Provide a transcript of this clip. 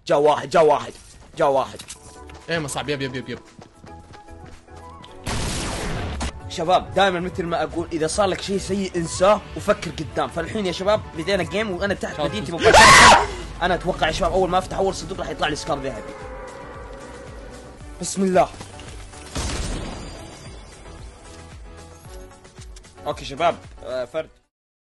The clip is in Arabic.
جا واحد جا واحد جا واحد. ايه ما صعب. يب شباب دائما مثل ما اقول، اذا صار لك شيء سيء انساه وفكر قدام. فالحين يا شباب بدينا جيم وانا تحت مدينتي مباشرة. انا اتوقع يا شباب اول ما افتح اول صندوق راح يطلع لي سكار ذهبي. بسم الله. اوكي شباب فرد